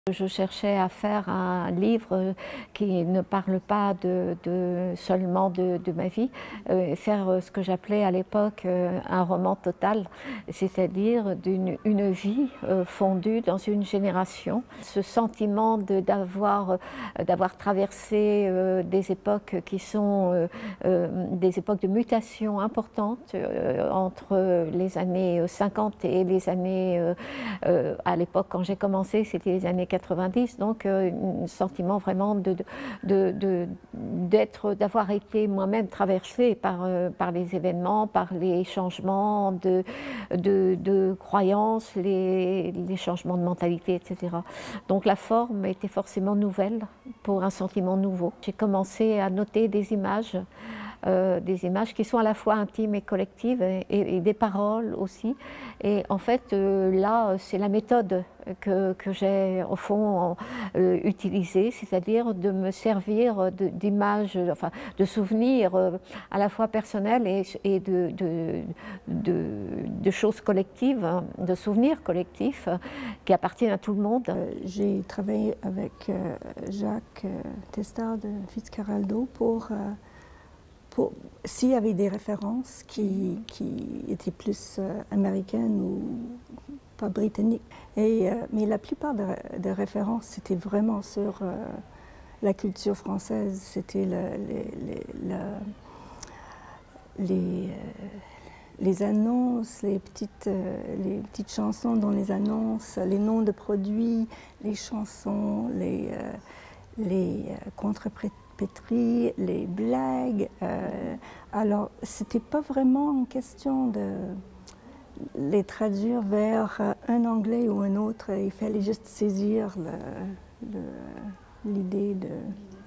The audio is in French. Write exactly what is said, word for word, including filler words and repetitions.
Je cherchais à faire un livre qui ne parle pas de, de, seulement de, de ma vie, euh, faire ce que j'appelais à l'époque euh, un roman total, c'est-à-dire d'une une vie euh, fondue dans une génération. Ce sentiment d'avoir d'avoir traversé euh, des époques qui sont euh, euh, des époques de mutation importantes euh, entre les années cinquante et les années, euh, euh, à l'époque quand j'ai commencé, c'était les années quatre-vingt-dix, donc euh, un sentiment vraiment de, de, de, d'être, d'avoir été moi-même traversée par, euh, par les événements, par les changements de, de, de croyances, les, les changements de mentalité, et cetera. Donc la forme était forcément nouvelle pour un sentiment nouveau. J'ai commencé à noter des images, Euh, des images qui sont à la fois intimes et collectives, et, et, et des paroles aussi. Et en fait, euh, là, c'est la méthode que, que j'ai au fond euh, utilisée, c'est-à-dire de me servir d'images, enfin de souvenirs euh, à la fois personnels et, et de, de, de, de choses collectives, hein, de souvenirs collectifs euh, qui appartiennent à tout le monde. Euh, J'ai travaillé avec euh, Jacques euh, Testard de Fitzcarraldo pour euh, Pour, s'il y avait des références qui, qui étaient plus euh, américaines ou pas britanniques. Et, euh, mais la plupart des de références, c'était vraiment sur euh, la culture française. C'était le, les, les, le, les, euh, les annonces, les petites, euh, les petites chansons dans les annonces, les noms de produits, les chansons, les, euh, les euh, contreprétations, les blagues. Euh, alors, c'était pas vraiment une question de les traduire vers un anglais ou un autre. Il fallait juste saisir l'idée de